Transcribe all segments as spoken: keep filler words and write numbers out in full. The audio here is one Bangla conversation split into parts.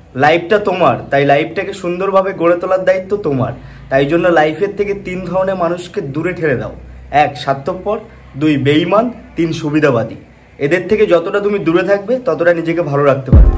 লাইফটা তোমার, তাই লাইফটাকে সুন্দরভাবে গড়ে তোলার দায়িত্ব তোমার। তাই জন্য লাইফের থেকে তিন ধরনের মানুষকে দূরে ঠেলে দাও। এক, স্বার্থপর; দুই, বেঈমান; তিন, সুবিধাবাদী। এদের থেকে যতটা তুমি দূরে থাকবে ততটা নিজেকে ভালো রাখতে পারবে।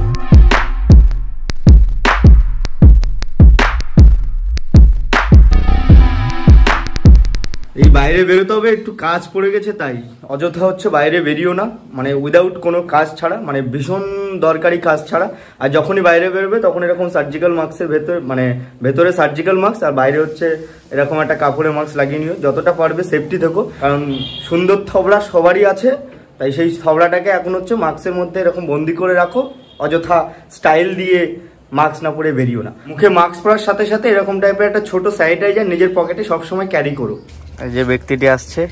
এই বাইরে বেরোতে হবে, একটু কাজ পড়ে গেছে, তাই অযথা হচ্ছে বাইরে বেরিয়েও না, মানে উইদাউট কোনো কাজ ছাড়া, মানে ভীষণ দরকারি কাজ ছাড়া। আর যখনই বাইরে বেরোবে তখন এরকম সার্জিক্যাল মাস্কের ভেতরে, মানে ভেতরে সার্জিক্যাল মাস্ক আর বাইরে হচ্ছে এরকম একটা কাপড়ের মাস্ক লাগিয়ে নিও। যতটা পারবে সেফটি থেকো, কারণ সুন্দর থবড়া সবারই আছে, তাই সেই থবড়াটাকে এখন হচ্ছে মাস্কের মধ্যে এরকম বন্দি করে রাখো। অযথা স্টাইল দিয়ে মাস্ক না পরে বেরিও না। মুখে মাস্ক পরার সাথে সাথে এরকম টাইপের একটা ছোট স্যানিটাইজার নিজের পকেটে সবসময় ক্যারি করো। যে ব্যক্তিটি আসছে,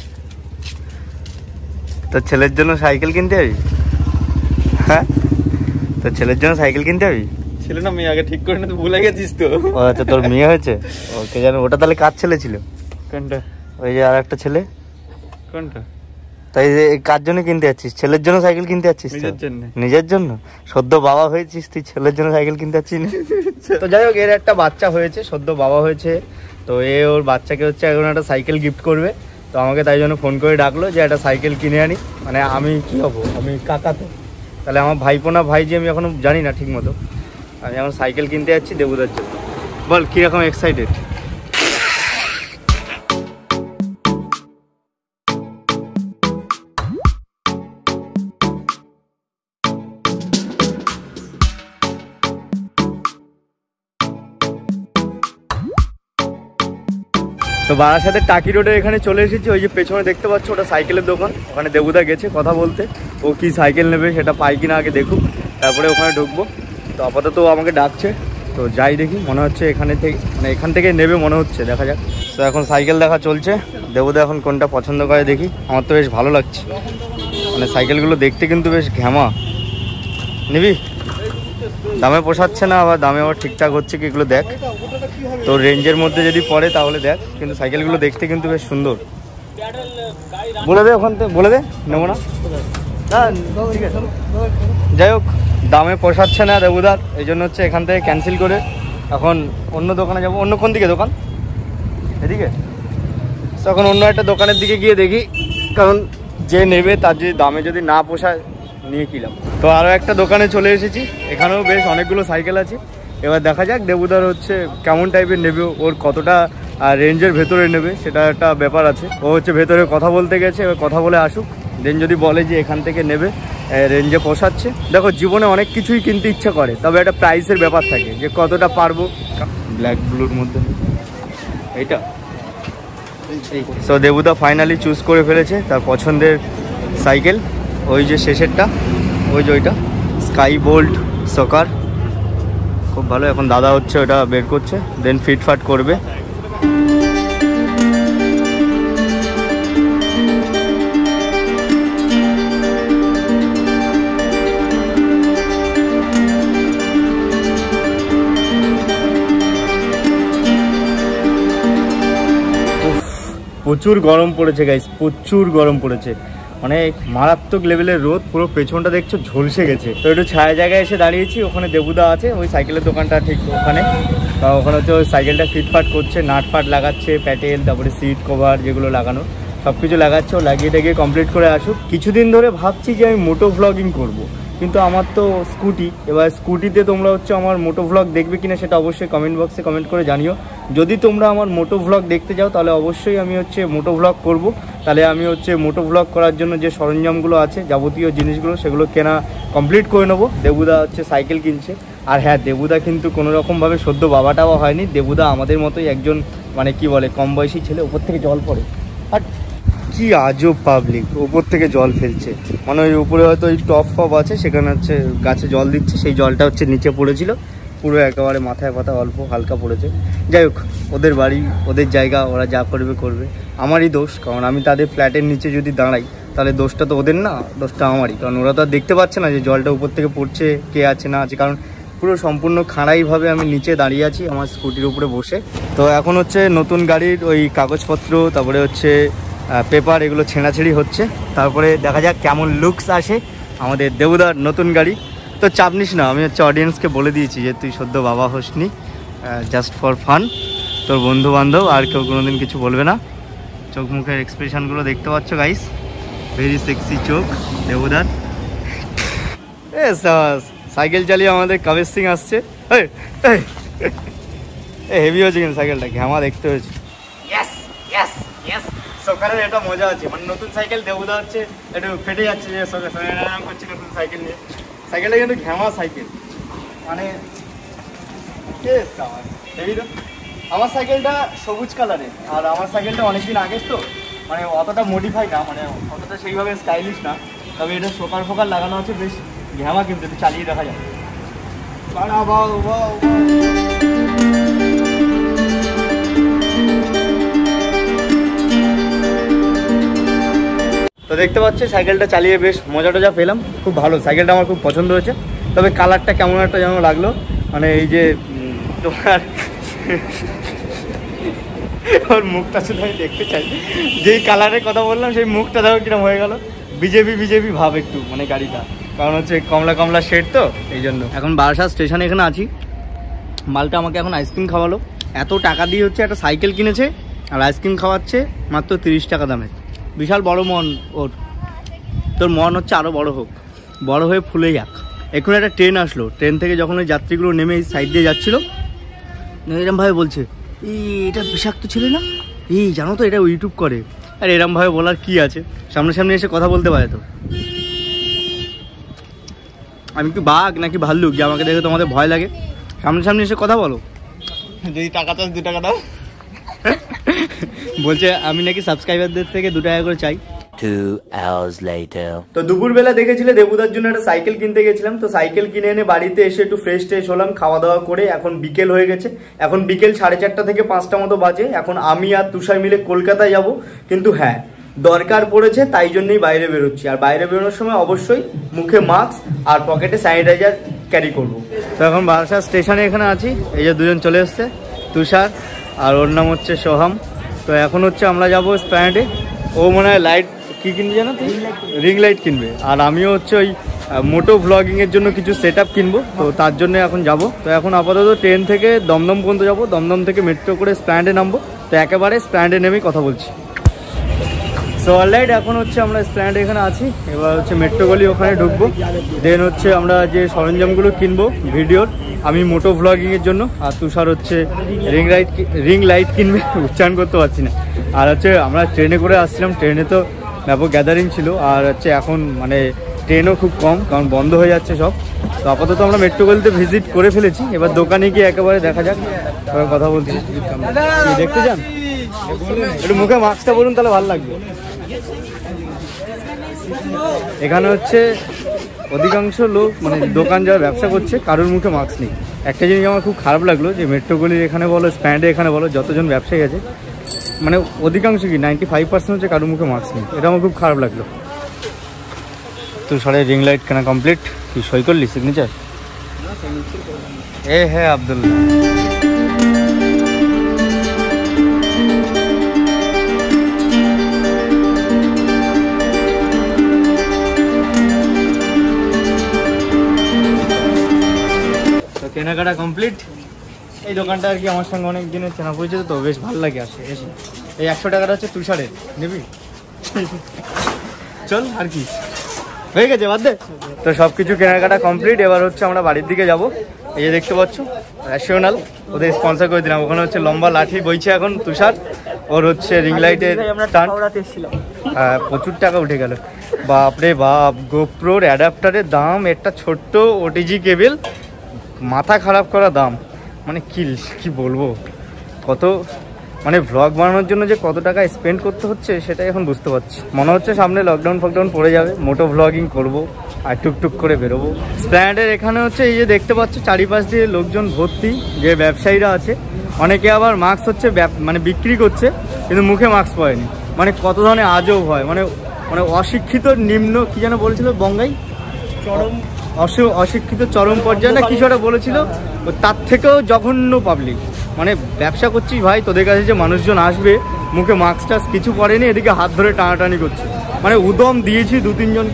তোর ছেলের জন্য সাইকেল কিনতে যাবি? হ্যাঁ, তোর ছেলের জন্য সাইকেল কিনতে যাবি? ছেলে না মেয়ে, আগে ঠিক করে না, তো ভুলে গেছিস তো। ও আচ্ছা, তোর মেয়ে হয়েছে। ওকে জানো, ওটা তাহলে কার ছেলে ছিল? কোনটা? ওই যে আর একটা ছেলে। কোনটা? তাই যে কার জন্য কিনতে যাচ্ছিস? ছেলের জন্য সাইকেল কিনতে যাচ্ছিস? নিজের জন্য। নিজের জন্য? সদ্য বাবা হয়েছিস তুই, ছেলের জন্য সাইকেল কিনতে যাচ্ছিস না? তো যাই হোক, এর একটা বাচ্চা হয়েছে, সদ্য বাবা হয়েছে, তো এ ওর বাচ্চাকে হচ্ছে এখন একটা সাইকেল গিফট করবে। তো আমাকে তাই জন্য ফোন করে ডাকলো যে একটা সাইকেল কিনে আনি। মানে আমি কি হবো, আমি কাকা তো, তাহলে আমার ভাইপো না ভাই যে আমি এখনো জানি না ঠিক মতো। আমি এখন সাইকেল কিনতে যাচ্ছি দেবুদার জন্য। বল কিরকম এক্সাইটেড? তো বারাসাতের টাকি রোডের এখানে চলে এসেছি। ওই যে পেছনে দেখতে পাচ্ছ, ওটা সাইকেলের দোকান। ওখানে দেবুদা গেছে কথা বলতে, ও কি সাইকেল নেবে সেটা পাই কিনা আগে দেখুক, তারপরে ওখানে ঢুকবো। তো আপাতত আমাকে ডাকছে, তো যাই দেখি। মনে হচ্ছে এখানে থেকে, মানে এখান থেকে নেবে মনে হচ্ছে, দেখা যাক। তো এখন সাইকেল দেখা চলছে, দেবুদা এখন কোনটা পছন্দ করে দেখি। আমার তো বেশ ভালো লাগছে, মানে সাইকেলগুলো দেখতে কিন্তু বেশ ঘ্যামা। নিবি? দামে পোষাচ্ছে না, আবার দামে আবার ঠিকঠাক হচ্ছে কি, এগুলো দেখ। তো রেঞ্জের মধ্যে যদি পড়ে তাহলে দেখ, কিন্তু সাইকেলগুলো দেখতে কিন্তু বেশ সুন্দর। বলে দে ওখান থেকে, বলে দে, নেবো না। ঠিক আছে, যাই হোক, দামে পোষাচ্ছে না দেবুদার, এই জন্য হচ্ছে এখান থেকে ক্যান্সেল করে এখন অন্য দোকানে যাব। অন্য কোন দিকে দোকান? এদিকে। তখন অন্য একটা দোকানের দিকে গিয়ে দেখি, কারণ যে নেবে তার যদি দামে যদি না পোষায় নিয়ে কিলাম। তো আরও একটা দোকানে চলে এসেছি, এখানেও বেশ অনেকগুলো সাইকেল আছে। এবার দেখা যাক দেবুদার হচ্ছে কেমন টাইপের নেবে, ওর কতটা রেঞ্জের ভেতরে নেবে সেটা একটা ব্যাপার আছে। ও হচ্ছে ভেতরে কথা বলতে গেছে, এবার কথা বলে আসুক, দেন যদি বলে যে এখান থেকে নেবে, রেঞ্জে পোষাচ্ছে। দেখো, জীবনে অনেক কিছুই কিনতে ইচ্ছা করে, তবে একটা প্রাইসের ব্যাপার থাকে যে কতটা পারবো। ব্ল্যাক ব্লুর মধ্যে এইটা। তো দেবুদা ফাইনালি চুজ করে ফেলেছে তার পছন্দের সাইকেল, ওই যে শেষেরটা, ওই যে ওইটা স্কাই বোল্ট সকার, খুব ভালো। এখন দাদা হচ্ছে ওটা বের করছে, দেন ফিটফাট করবে। প্রচুর গরম পড়েছে গাইস, প্রচুর গরম পড়েছে, মানে মারাত্মক লেভেলের রোদ। পুরো পেছনটা দেখছো ঝলসে গেছে। তো একটু ছায়া জায়গায় এসে দাঁড়িয়েছি, ওখানে দেবুদা আছে, ওই সাইকেলের দোকানটা ঠিক ওখানে। ওখানে হচ্ছে ওই সাইকেলটা ফিটফাট করছে, নাট ফাট লাগাচ্ছে, প্যাটেল, তারপরে সিট কভার যেগুলো লাগানো সব কিছু লাগাচ্ছে। ও লাগিয়ে টাগিয়ে কমপ্লিট করে আসুক। কিছুদিন ধরে ভাবছি যে আমি মোটো ভ্লগিং করব, কিন্তু আমার তো স্কুটি, এবার স্কুটিতে তোমরা হচ্ছে আমার মোটো ভ্লগ দেখবে কিনা সেটা অবশ্যই কমেন্ট বক্সে কমেন্ট করে জানিও। যদি তোমরা আমার মোটো ভ্লগ দেখতে যাও তাহলে অবশ্যই আমি হচ্ছে মোটো ভ্লগ করব। তাহলে আমি হচ্ছে মোটো ভ্লগ করার জন্য যে সরঞ্জামগুলো আছে, যাবতীয় জিনিসগুলো, সেগুলো কেনা কমপ্লিট করে নেবো। দেবুদা হচ্ছে সাইকেল কিনছে। আর হ্যাঁ, দেবুদা কিন্তু কোনোরকমভাবে সদ্য বাবাটাও হয়নি। দেবুদা আমাদের মতোই একজন, মানে কি বলে, কম বয়সী ছেলে। ওপর থেকে জল পড়ে, আর কি আজব পাবলিক, ওপর থেকে জল ফেলছে। মানে ওই উপরে হয়তো ওই টপ ফপ আছে, সেখানে হচ্ছে গাছে জল দিচ্ছে, সেই জলটা হচ্ছে নিচে পড়েছিল, পুরো একেবারে মাথায় পাতা অল্প হালকা পড়েছে। যাই হোক, ওদের বাড়ি, ওদের জায়গা, ওরা যা করবে করবে। আমারই দোষ, কারণ আমি তাদের ফ্ল্যাটের নিচে যদি দাঁড়াই তাহলে দোষটা তো ওদের না, দোষটা আমারই। কারণ ওরা তো আর দেখতে পাচ্ছে না যে জলটা উপর থেকে পড়ছে, কে আছে না আছে। কারণ পুরো সম্পূর্ণ খাড়াইভাবে আমি নিচে দাঁড়িয়ে আছি আমার স্কুটির উপরে বসে। তো এখন হচ্ছে নতুন গাড়ির ওই কাগজপত্র, তারপরে হচ্ছে পেপার, এগুলো ছেঁড়াছেড়ি হচ্ছে। তারপরে দেখা যাক কেমন লুকস আসে আমাদের দেবুদার নতুন গাড়ি। তো চাপ নিস না, আমি হচ্ছে অডিয়েন্সকে বলে দিয়েছি যে তুই সদ্য বাবা হোসনি, জাস্ট ফর ফান। তোর বন্ধু বান্ধব আর কেউ কোনোদিন কিছু বলবে না। চোখ মুখের এক্সপ্রেশনগুলো দেখতে পাচ্ছ গাইস, ভেরি সেক্সি চোখ দেবুদার। এ সাইকেল চালিয়ে আমাদের কাবের সিং আসছে, হেভি হয়েছে কিন্তু সাইকেলটা, ঘ্যামা দেখতে হয়েছে। ইয়েস ইয়েস ইয়েস, সকালের এটা মজা আছে, মানে নতুন সাইকেল দেবুদা হচ্ছে একটু ফেটে যাচ্ছে যে সকাল সকাল করছে নতুন সাইকেল নিয়ে। সাইকেলটা কিন্তু ঘ্যামা সাইকেল, মানে হেভি তো। আমার সাইকেলটা সবুজ কালারের, আর আমার সাইকেলটা অনেকদিন আগের তো, মানে অতটা মডিফাই না, মানে অতটা সেইভাবে স্টাইলিশ না, তবে এটা ফোকার ফোকার লাগানো আছে, বেশ ঘ্যামা কিন্তু একটু চালিয়ে দেখা যায়। তো দেখতে পাচ্ছি সাইকেলটা চালিয়ে বেশ মজা টজা পেলাম, খুব ভালো সাইকেলটা, আমার খুব পছন্দ হয়েছে। তবে কালারটা কেমন একটা যেন লাগলো, মানে এই যে তোমার ওর মুখটা শুধু আমি দেখতে চাই, যেই কালারের কথা বললাম সেই মুখটা দেখো কিরম হয়ে গেল, বিজেপি বিজেপি ভাব একটু, মানে গাড়িটা, কারণ হচ্ছে কমলা কমলা শেড তো এই জন্য। এখন বারাসাত স্টেশনে এখানে আছি, মালটা আমাকে এখন আইসক্রিম খাওয়ালো। এত টাকা দিয়ে হচ্ছে একটা সাইকেল কিনেছে আর আইসক্রিম খাওয়াচ্ছে মাত্র তিরিশ টাকা দামে। বিশাল বড় মন ওর, তোর মন হচ্ছে আরও বড় হোক, বড় হয়ে ফুলে যাক। এখন একটা ট্রেন আসলো, ট্রেন থেকে যখন ওই যাত্রীগুলো নেমে এই সাইড দিয়ে যাচ্ছিলো, এরমভাবে বলছে এই এটা বিষাক্ত ছেলে না, এই জানো তো এটা ইউটিউব করে। আর এরমভাবে বলার কি আছে, সামনাসামনি এসে কথা বলতে পারে তো। আমি কি বাঘ নাকি ভাল্লুক যে আমাকে দেখে তোমাদের ভয় লাগে? সামনাসামনি এসে কথা বলো, যদি টাকা চাস দু টাকা দাও। বলছে আমি নাকি সাবস্ক্রাইবারদের থেকে দু টাকা করে চাই। তো দুপুরবেলা দেখেছিলে দেবুদার জন্য একটা সাইকেল কিনতে গেছিলাম, তো সাইকেল কিনে এনে বাড়িতে এসে একটু ফ্রেশ ট্রেশ হলাম, খাওয়া দাওয়া করে এখন বিকেল হয়ে গেছে। এখন বিকেল সাড়ে চারটা থেকে পাঁচটা মতো বাজে। এখন আমি আর তুষার মিলে কলকাতায় যাব, কিন্তু হ্যাঁ দরকার পড়েছে তাই জন্যই বাইরে বেরোচ্ছি। আর বাইরে বেরোনোর সময় অবশ্যই মুখে মাস্ক আর পকেটে স্যানিটাইজার ক্যারি করব। তো এখন বারাসাত স্টেশনে এখানে আছি, এই যে দুজন চলে এসছে, তুষার আর ওর নাম হচ্ছে সোহাম। তো এখন হচ্ছে আমরা যাবো স্প্ল্যানেডে, ও মনে হয় লাইট কী কিনবে জানো, রিং লাইট কিনবে, আর আমিও হচ্ছে ওই মোটো ভ্লগিংয়ের জন্য কিছু সেট আপ কিনবো, তো তার জন্য এখন যাব। তো এখন আপাতত ট্রেন থেকে দমদম পর্যন্ত যাবো, দমদম থেকে মেট্রো করে স্প্ল্যানেডে নামবো। তো একেবারে স্প্ল্যানেডে নেমেই কথা বলছি। সো অলরাইট এখন হচ্ছে আমরা স্প্ল্যানেডে এখানে আছি, এবার হচ্ছে মেট্রো গলি ওখানে ঢুকবো। দেন হচ্ছে আমরা যে সরঞ্জামগুলো কিনবো ভিডিওর, আমি মোটো ভ্লগিংয়ের জন্য, আর তুষার হচ্ছে রিং লাইট রিং লাইট কিনবে, উচ্চারণ করতে পারছি না। আর হচ্ছে আমরা ট্রেনে করে আসছিলাম, ট্রেনে তো ব্যাপক গ্যাদারিং ছিল, আর হচ্ছে এখন মানে ট্রেনও খুব কম, কারণ বন্ধ হয়ে যাচ্ছে সব। তো আপাতত আমরা মেট্রো গলিতে ভিজিট করে ফেলেছি, এবার দোকানে গিয়ে একেবারে দেখা যাক, এবার কথা বলছি। দেখতে যান, একটু মুখে মাস্কটা বলুন তাহলে ভালো লাগবে। এখানে হচ্ছে অধিকাংশ লোক মানে দোকান যারা ব্যবসা করছে কারোর মুখে মাস্ক নেই। একটা জিনিস আমার খুব খারাপ লাগলো যে মেট্রো গলির এখানে বলো স্প্যান্ডে এখানে বলো যতজন ব্যবসায়ী আছে, মানে অধিকাংশ কি নাইনটি ফাইভ পার্সেন্ট হচ্ছে কারোর মুখে মাস্ক নেই, এটা আমার খুব খারাপ লাগলো। তো সাড়ে রিং লাইট কেনা কমপ্লিট, কি সই করলি সিগনেচার? এ হ্যাঁ আব্দুল্লাহ। কেনাকাটা কমপ্লিট, এই দোকানটা আর কি আমার সঙ্গে অনেক দিনের চেনা পরিচিত, তো বেশ ভালো লাগে আসে এসে। এই একশো টাকাটা হচ্ছে তুষারের, নিবি? চল আর কি, হয়ে গেছে বাদ দে। তো সব কিছু কেনাকাটা কমপ্লিট, এবার হচ্ছে আমরা বাড়ির দিকে যাব। এই যে দেখতে পাচ্ছ ন্যাশনাল, ওদের স্পন্সর করে দিলাম। ওখানে হচ্ছে লম্বা লাঠি বইছে এখন তুষার, ওর হচ্ছে রিং লাইটের স্টান্ট। হ্যাঁ প্রচুর টাকা উঠে গেল, বাপরে বাপ। গোপ্রোর অ্যাডাপ্টারের দাম, একটা ছোট্ট ওটিজি কেবল, মাথা খারাপ করা দাম, মানে কি কি বলবো, কত মানে ভ্লগ বানানোর জন্য যে কত টাকা স্পেন্ড করতে হচ্ছে সেটাই এখন বুঝতে পারছি। মনে হচ্ছে সামনে লকডাউন ফকডাউন পড়ে যাবে, মোটো ভ্লগিং করবো আর টুকটুক করে বেরোবো। স্প্ল্যানেডের এখানে হচ্ছে এই যে দেখতে পাচ্ছ চারিপাশ দিয়ে লোকজন ভর্তি, যে ব্যবসায়ীরা আছে, অনেকে আবার মাস্ক হচ্ছে মানে বিক্রি করছে কিন্তু মুখে মাস্ক পরেনি, মানে কত ধরনের আজব হয়, মানে মানে অশিক্ষিত নিম্ন কি যেন বলেছিল বঙ্গাই, চরম অশিক্ষিত চরম পর্যায়ে না কিছু একটা বলেছিল, তার থেকেও জঘন্য পাবলিক। মানে ব্যবসা করছিস ভাই, তোদের কাছে যে মানুষজন আসবে মুখে মাস্ক টাস্ক কিছু পরেনি, এদিকে হাত ধরে টানাটানি করছে, মানে উদম দিয়েছি দু তিনজনকে,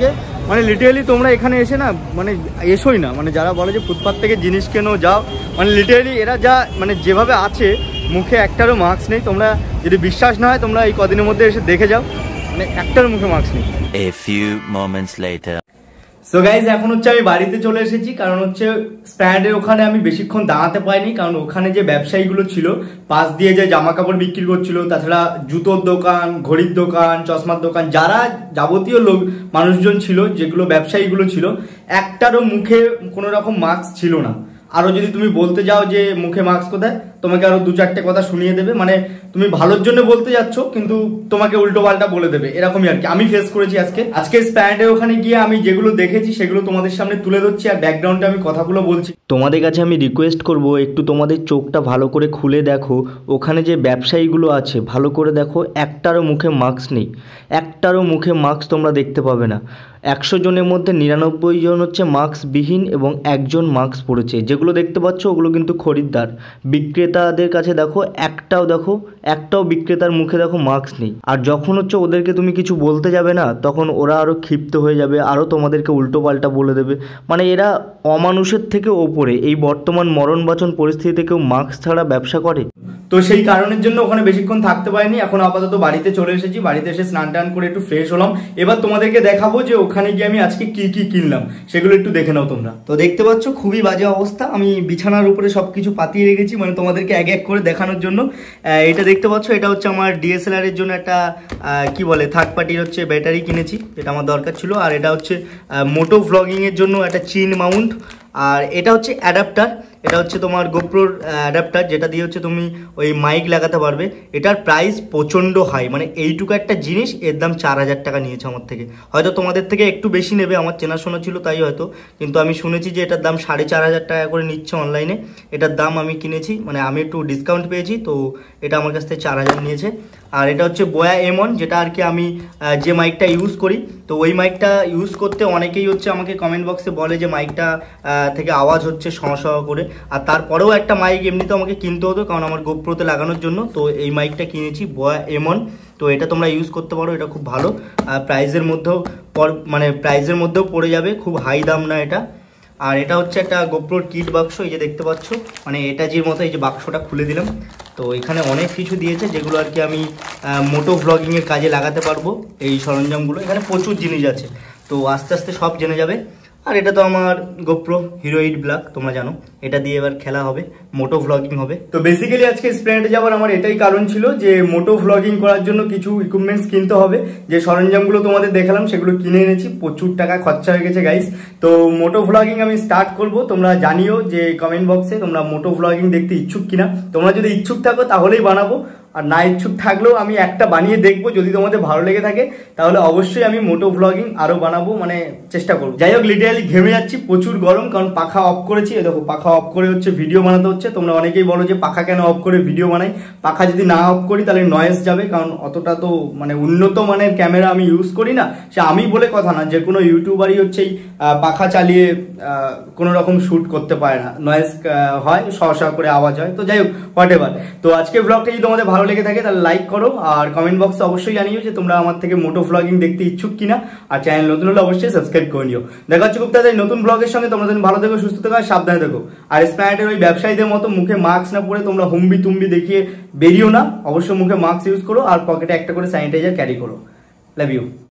মানে লিটারালি তোমরা এখানে এসে না মানে এসোই না, মানে যারা বলে যে ফুটপাথ থেকে জিনিস কেনো যাও, মানে লিটারালি এরা যা মানে যেভাবে আছে মুখে একটারও মাস্ক নেই। তোমরা যদি বিশ্বাস না হয় তোমরা এই কদিনের মধ্যে এসে দেখে যাও, মানে একটারও মুখে মাস্ক নেই। A few moments later. So guys এখন হচ্ছে আমি বাড়িতে চলে এসেছি, কারণ হচ্ছে স্প্যান্ডের ওখানে আমি বেশিক্ষণ দাঁড়াতে পারিনি, কারণ ওখানে যে ব্যবসায়ীগুলো ছিল পাশ দিয়ে যে জামা কাপড় বিক্রি করছিল, তাছাড়া জুতোর দোকান, ঘড়ির দোকান, চশমার দোকান, যারা যাবতীয় লোক মানুষজন ছিল, যেগুলো ব্যবসায়ীগুলো ছিল, একটারও মুখে কোনো রকম মাস্ক ছিল না। আরও যদি তুমি বলতে যাও যে মুখে মাস্ক কোথায়, তোমাকে আরো দু চারটে কথা শুনিয়ে দেবে, মানে তুমি ভালোর জন্য বলতে যাচ্ছ কিন্তু তোমাকে উল্টো পাল্টা বলে দেবে, এরকমই আর কি আমি ফেস করেছি আজকে। আজকে স্প্যান্ডের ওখানে গিয়ে আমি যেগুলো দেখেছি সেগুলো তোমাদের সামনে তুলে ধরছি, আর ব্যাকগ্রাউন্ডে আমি কথাগুলো বলছি। তোমাদের কাছে আমি রিকোয়েস্ট করব একটু তোমাদের চোখটা ভালো করে খুলে দেখো, ওখানে যে ব্যবসায়ীগুলো আছে ভালো করে দেখো, একটারও মুখে মাস্ক নেই, একটারও মুখে মাস্ক তোমরা দেখতে পাবে না। একশো জনের মধ্যে নিরানব্বই জন হচ্ছে মাস্কবিহীন এবং একজন মাস্ক পরেছে। যেগুলো দেখতে পাচ্ছ ওগুলো কিন্তু খরিদ্দার। বিক্রেতাদের কাছে দেখো, একটাও দেখো একটাও বিক্রেতার মুখে দেখো মাস্ক নেই। আর যখন হচ্ছে ওদেরকে তুমি কিছু বলতে যাবে না, তখন ওরা আরও ক্ষিপ্ত হয়ে যাবে, আরও তোমাদেরকে উল্টো পাল্টা বলে দেবে। মানে এরা অমানুষের থেকে ওপরে, এই বর্তমান মরণবাচন পরিস্থিতিতে কেউ মাস্ক ছাড়া ব্যবসা করে? তো সেই কারণের জন্য ওখানে বেশিক্ষণ থাকতে পারিনি। এখন আপাতত বাড়িতে চলে এসেছি, বাড়িতে এসে স্নান টান করে একটু ফ্রেশ হলাম। এবার তোমাদেরকে দেখাবো যে ওখানে গিয়ে আমি আজকে কি কি কিনলাম, সেগুলো একটু দেখে নাও তোমরা। তো দেখতে পাচ্ছ খুবই বাজে অবস্থা, আমি বিছানার উপরে সবকিছু পাতিয়ে রেখেছি, মানে তোমাদেরকে এক এক করে দেখানোর জন্য। এটা দেখতে পাচ্ছ, এটা হচ্ছে আমার ডিএসএলআর এর জন্য একটা কি বলে থার্ড পার্টির হচ্ছে ব্যাটারি কিনেছি, যেটা আমার দরকার ছিল। আর এটা হচ্ছে মোটো ভ্লগিং এর জন্য একটা চিন মাউন্ট। আর এটা হচ্ছে অ্যাডাপ্টার, এটা হচ্ছে তোমার গোপ্রোর অ্যাডাপ্টার, যেটা দিয়ে হচ্ছে তুমি ওই মাইক লাগাতে পারবে। এটার প্রাইস প্রচণ্ড হাই, মানে এইটুকু একটা জিনিস এর দাম চার হাজার টাকা নিয়েছে আমার থেকে। হয়তো তোমাদের থেকে একটু বেশি নেবে, আমার চেনাশোনা ছিল তাই হয়তো, কিন্তু আমি শুনেছি যে এটার দাম সাড়ে চার হাজার টাকা করে নিচ্ছে অনলাইনে। এটার দাম আমি কিনেছি, মানে আমি একটু ডিসকাউন্ট পেয়েছি, তো এটা আমার কাছ থেকে চার হাজার নিয়েছে। আর এটা হচ্ছে বোয়া এম ওয়ান, যেটা আর কি আমি যে মাইকটা ইউজ করি, তো ওই মাইকটা ইউজ করতে অনেকেই হচ্ছে আমাকে কমেন্ট বক্সে বলে যে মাইকটা থেকে আওয়াজ হচ্ছে শ শ করে। আর তারপরেও একটা মাইক এমনিতে আমাকে কিনতে হতো, কারণ আমার গোপ্রোতে লাগানোর জন্য। তো এই মাইকটা কিনেছি বোয়া এম ওয়ান, তো এটা তোমরা ইউজ করতে পারো, এটা খুব ভালো। প্রাইসের মধ্যেও মানে প্রাইসের মধ্যেও পড়ে যাবে, খুব হাই দাম না এটা। আর এটা হচ্ছে একটা গোপ্রোর কিট বাক্স, এই যে দেখতে পাচ্ছ, মানে এটা যে মতো এই যে বাক্সটা খুলে দিলাম, তো এখানে অনেক কিছু দিয়েছে যেগুলো আর কি আমি মোটো ভ্লগিংয়ের কাজে লাগাতে পারবো। এই সরঞ্জামগুলো এখানে প্রচুর জিনিস আছে, তো আস্তে আস্তে সব জেনে যাবে। আর এটা তো আমার গোপ্রো হিরো এইট ব্ল্যাক, তোমরা জানো, এটা দিয়ে এবার খেলা হবে, মোটো ভ্লগিং হবে। তো বেসিক্যালি আজকে স্প্লেন্ডে যাওয়ার আমার এটাই কারণ ছিল যে মোটো ভ্লগিং করার জন্য কিছু ইকুইপমেন্টস কিনতে হবে। যে সরঞ্জামগুলো তোমাদের দেখালাম সেগুলো কিনে এনেছি, প্রচুর টাকা খরচা হয়ে গেছে গাইস। তো মোটো ভ্লগিং আমি স্টার্ট করব, তোমরা জানিও যে কমেন্ট বক্সে তোমরা মোটো ভ্লগিং দেখতে ইচ্ছুক কিনা। তোমরা যদি ইচ্ছুক থাকো তাহলেই বানাবো, আর না ইচ্ছুক থাকলেও আমি একটা বানিয়ে দেখবো, যদি তোমাদের ভালো লেগে থাকে তাহলে অবশ্যই আমি মোটো ভ্লগিং আরও বানাবো, মানে চেষ্টা করবো। যাই হোক, লিটারালি ঘেমে যাচ্ছি, প্রচুর গরম, কারণ পাখা অফ করেছি। দেখো পাখা অফ করে হচ্ছে ভিডিও বানাতে হচ্ছে। তোমরা অনেকেই বলো যে পাখা কেন অফ করে ভিডিও বানাই, পাখা যদি না অফ করি তাহলে নয়েজ যাবে, কারণ অতটা তো মানে উন্নত মানের ক্যামেরা আমি ইউজ করি না। সে আমি বলে কথা না, যে কোনো ইউটিউবারই হচ্ছে এই পাখা চালিয়ে কোনো রকম শ্যুট করতে পারে না, নয়েজ হয়, সহসা করে আওয়াজ হয়। তো যাই হোক, হোয়াট এভার। তো আজকের ব্লগটা যদি তোমাদের ভালো লেগে থাকে তাহলে লাইক করো, আর কমেন্ট বক্সে অবশ্যই জানিও যে তোমরা আমার থেকে মোটো ভ্লগিং দেখতে ইচ্ছুক কিনা, আর চ্যানেল নতুন হলে অবশ্যই সাবস্ক্রাইব করে নিও। দেখা হচ্ছে খুব তাড়াতাড়ি নতুন ব্লগের সঙ্গে। তোমরা ভালো থেকো, সুস্থ থেকো, আর সাবধানে থেকো। আর স্প্যান্ডের ওই ব্যবসায়ীদের মতো মুখে মাস্ক না পরে তোমরা হুম্বি তুম্বি দেখিয়ে বেরিও না, অবশ্যই মুখে মাস্ক ইউজ করো, আর পকেটে একটা করে স্যানিটাইজার ক্যারি করো। Love you.